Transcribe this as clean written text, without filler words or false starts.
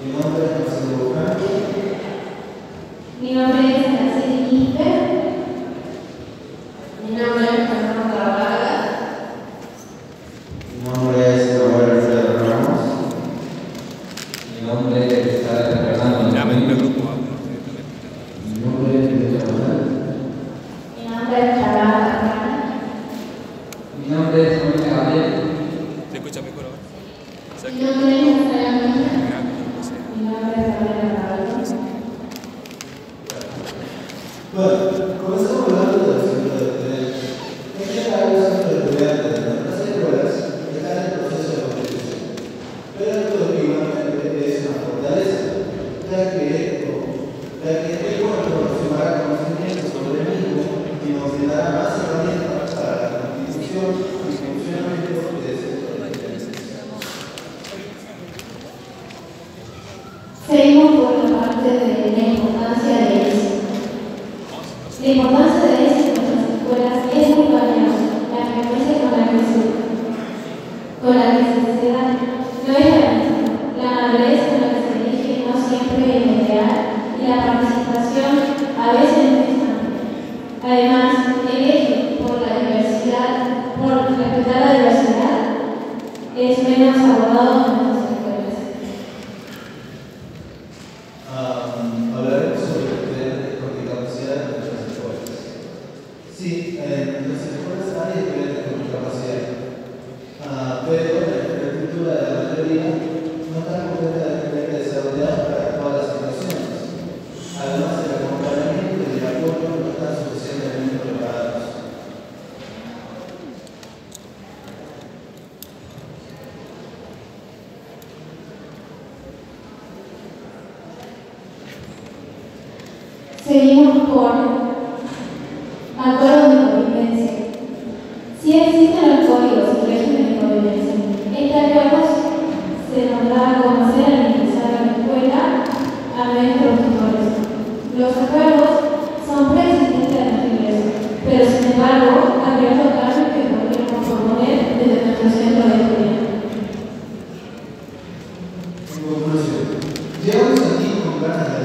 Mi nombre es Marcelo Bocano. Mi nombre es Nancy Quispe. Mi nombre es Fernanda Vargas. Mi nombre es Samuel Alfredo Ramos. Mi nombre es Fernando. Llamen el grupo. Mi nombre es Miguel Manuel. Mi nombre es Clara Bacana. Mi nombre es Jorge Gabriel. ¿Se escucha mejor ahora? Mi nombre es Natalia Mejía. Mi nombre es Gabriela Carvalho. Bueno, comenzamos hablando del centro de estudiantes. En general, los centros de estudiantes de nuestras escuelas están en proceso de construcción. Pero esto igualmente es una fortaleza, ya que es bueno proporcionar conocimientos sobre el mismo y nos dará más herramientas para la constitución y funcionamiento de centros de estudiantes. Seguimos por la parte de la importancia de eso. La importancia de eso en nuestras escuelas es muy valiosa. La frecuencia con la que se da no es la misma. La madurez con la que se dirige no siempre es la ideal y la participación a veces no es tanta. Además, el eje por respetar la diversidad es menos abordado en nuestras escuelas. Hablaremos sobre estudiantes con discapacidad en nuestras escuelas. Sí, en nuestras escuelas hay estudiantes con discapacidad, pero la infraestructura de la mayoría no está completamente desarrollada para todas las situaciones. Además, el acompañamiento y el apoyo no están suficientemente preparados. Seguimos por acuerdos de convivencia. Si existen los códigos y regímenes de convivencia, este acuerdo se nos da a conocer al ingresar a la escuela a nuestros tutores. Los acuerdos son preexistentes a nuestro ingreso, pero sin embargo, abiertos cambios que podríamos proponer desde nuestro centro de estudiantes. En conclusión, llegamos aquí con ganas de